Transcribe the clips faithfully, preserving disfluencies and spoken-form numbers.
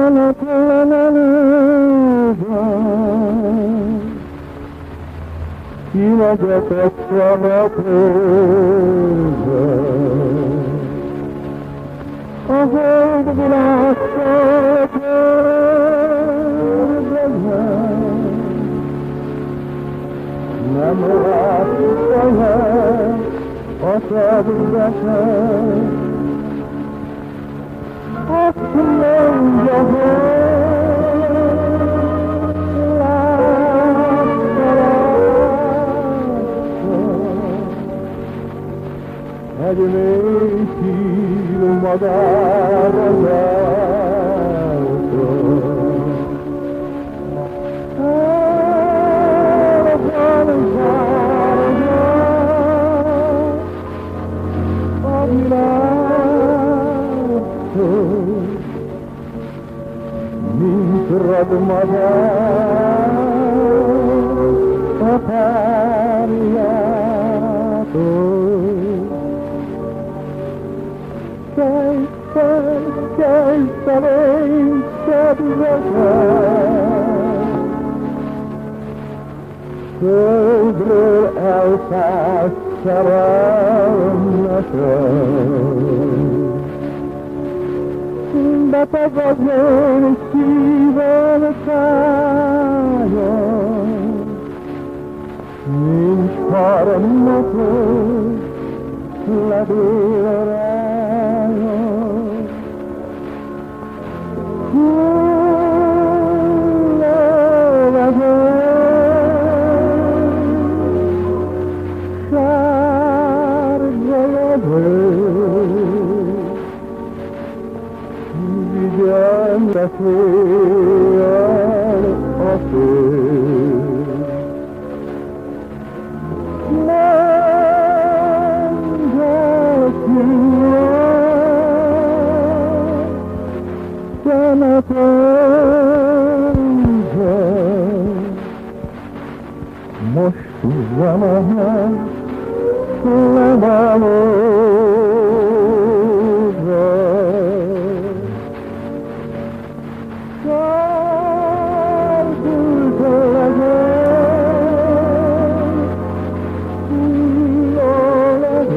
Yine de tekrarladım Ahır bilaçlarım Ne murat sana Asabımdaki Aklım Admeti madara Min radmada Sarayım Söldür elfas sarılmasın Batavazın sivelkayo Min şarımmatı ladirayo Moştu zaman Lemalıca Şarkı söyleyecek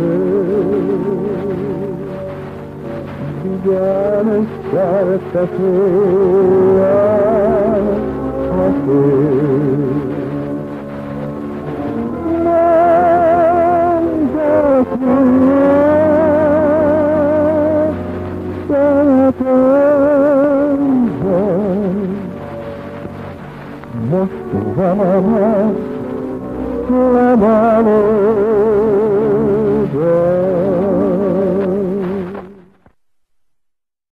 Biganın şarkısı Asıl Mostu zamana, zamana